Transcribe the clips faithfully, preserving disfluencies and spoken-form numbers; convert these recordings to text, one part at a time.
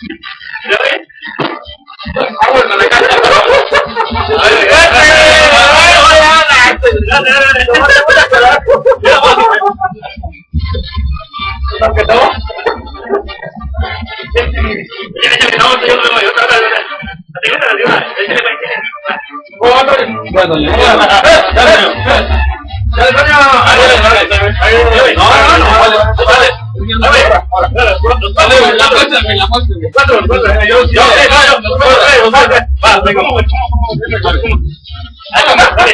¿Ya ves? Vamos con la cancha. Bueno, ya. Dale, coño. No, no, no, dale. Dale, dale, la muestra, la muestra. Cuatro, cuatro. Yo, yo, yo, va, venga. Ahí va, dale.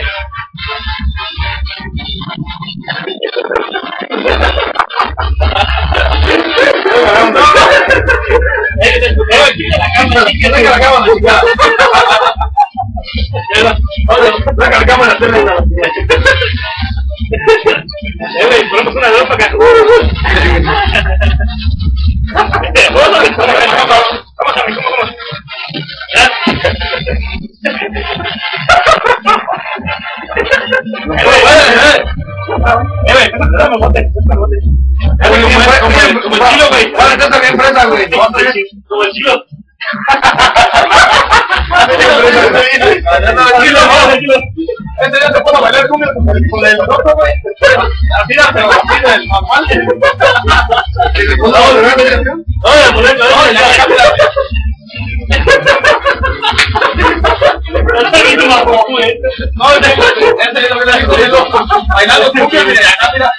La cámara, que saca la cámara, chica. La cargamos la tele. Eh, ponemos una de dos para acá. Vamos a ver, vamos a ver, vamos a ver, ¿cómo, cómo? Eh, güey, dame bote, dame bote. Como el chilo, güey. Ahora estás también presa, güey. Como el chilo. Este ya te puedo bailar con el otro, güey. Así la pero así del normal. No, no, no, no, ya cambia. No, este es lo que le digo, eso. Bailando cumbia, mira, acá mira.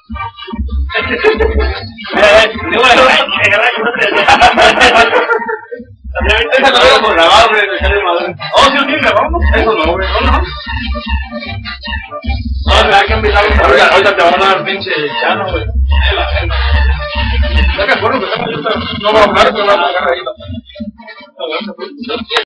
Eh, eh, bueno, esa no era por grabar, güey, de Charlie Madrid. Oh, sí, sí, grabamos. Eso no, güey, no, no. No, me hay que invitar a un ahorita te van a dar pinche chano, güey. Ya me acuerdo que estamos yo, no voy a hablar, pero vamos a agarrar ahí.